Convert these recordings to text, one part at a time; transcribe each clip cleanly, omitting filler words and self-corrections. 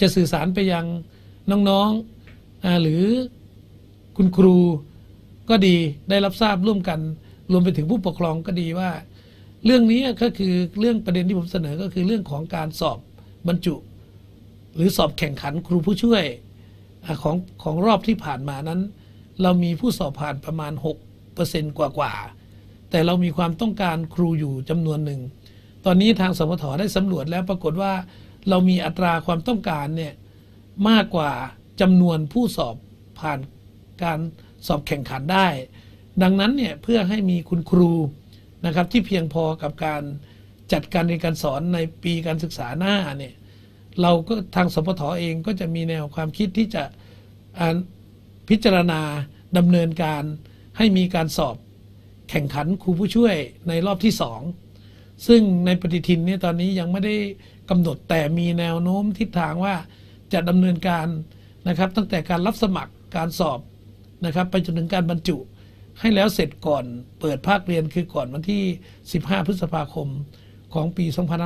จะสื่อสารไปยังน้องๆหรือคุณครูก็ดีได้รับทราบร่วมกันรวมไปถึงผู้ปกครองก็ดีว่าเรื่องนี้ก็คือเรื่องประเด็นที่ผมเสนอก็คือเรื่องของการสอบบรรจุหรือสอบแข่งขันครูผู้ช่วยของรอบที่ผ่านมานั้นเรามีผู้สอบผ่านประมาณ 6% กว่าแต่เรามีความต้องการครูอยู่จำนวนหนึ่งตอนนี้ทางสพท.ได้สำรวจแล้วปรากฏว่าเรามีอัตราความต้องการเนี่ยมากกว่าจำนวนผู้สอบผ่านการสอบแข่งขันได้ดังนั้นเนี่ยเพื่อให้มีคุณครูนะครับที่เพียงพอกับการจัดการเรียนการสอนในปีการศึกษาหน้าเนี่ยเราก็ทางสพท.เองก็จะมีแนวความคิดที่จะพิจารณาดำเนินการให้มีการสอบแข่งขันครูผู้ช่วยในรอบที่2ซึ่งในปฏิทินเนี่ยตอนนี้ยังไม่ได้กำหนดแต่มีแนวโน้มทิศทางว่าจะดำเนินการนะครับตั้งแต่การรับสมัครการสอบนะครับไปจนถึงการบรรจุให้แล้วเสร็จก่อนเปิดภาคเรียนคือก่อนวันที่15 พฤษภาคมของปี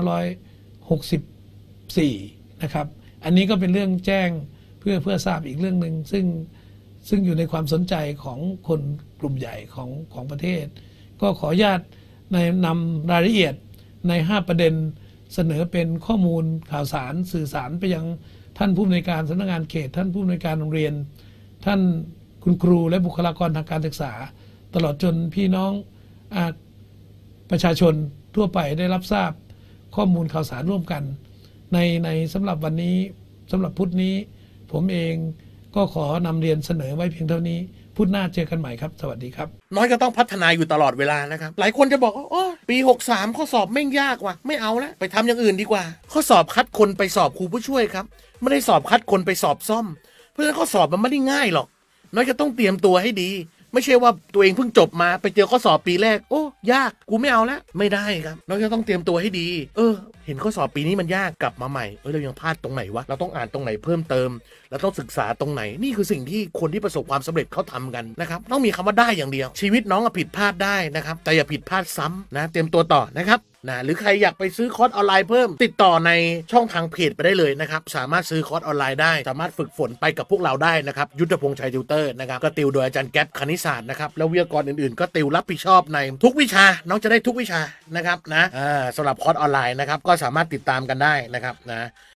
2564 นะครับอันนี้ก็เป็นเรื่องแจ้งเพื่อทราบอีกเรื่องหนึ่งซึ่งอยู่ในความสนใจของคนกลุ่มใหญ่ของประเทศก็ขออนุญาตนำรายละเอียดใน5ประเด็นเสนอเป็นข้อมูลข่าวสารสื่อสารไปยังท่านผู้อำนวยการสำนักงานเขตท่านผู้อำนวยการโรงเรียนท่านคุณครูและบุคลากรทางการศึกษาตลอดจนพี่น้องประชาชนทั่วไปได้รับทราบข้อมูลข่าวสารร่วมกันในสำหรับวันนี้สำหรับพุธนี้ผมเองก็ขอนำเรียนเสนอไว้เพียงเท่านี้พุธหน้าเจอกันใหม่ครับสวัสดีครับน้อยก็ต้องพัฒนาอยู่ตลอดเวลานะครับหลายคนจะบอกว่าโอ้ปี63ข้อสอบแม่งยากว่ะไม่เอาแล้วไปทำอย่างอื่นดีกว่าข้อสอบคัดคนไปสอบครูผู้ช่วยครับไม่ได้สอบคัดคนไปสอบซ่อมเพราะฉะนั้นข้อสอบมันไม่ได้ง่ายหรอกน้อยก็ต้องเตรียมตัวให้ดีไม่ใช่ว่าตัวเองเพิ่งจบมาไปเจอข้อสอบปีแรกโอ้ยากกูไม่เอาแล้วไม่ได้ครับน้อยก็ต้องเตรียมตัวให้ดีเห็นข้อสอบปีนี้มันยากกลับมาใหม่เรายังพลาดตรงไหนวะเราต้องอ่านตรงไหนเพิ่มเติมเราต้องศึกษาตรงไหนนี่คือสิ่งที่คนที่ประสบความสำเร็จเขาทำกันนะครับต้องมีคำว่าได้อย่างเดียวชีวิตน้องผิดพลาดได้นะครับแต่อย่าผิดพลาดซ้ำนะเตรียมตัวต่อนะครับหรือใครอยากไปซื้อคอร์สออนไลน์เพิ่มติดต่อในช่องทางเพจไปได้เลยนะครับสามารถซื้อคอร์สออนไลน์ได้สามารถฝึกฝนไปกับพวกเราได้นะครับยุทธพงษ์ชัยติวเตอร์นะครับก็ติวโดยอาจารย์แก๊ปคณิตศาสตร์นะครับแล้ววิทยากรอื่นๆก็ติวรับผิดชอบในทุกวิชาน้องจะได้ทุกวิชานะครับสำหรับคอร์สออนไลน์นะครับก็สามารถติดตามกันได้นะครับ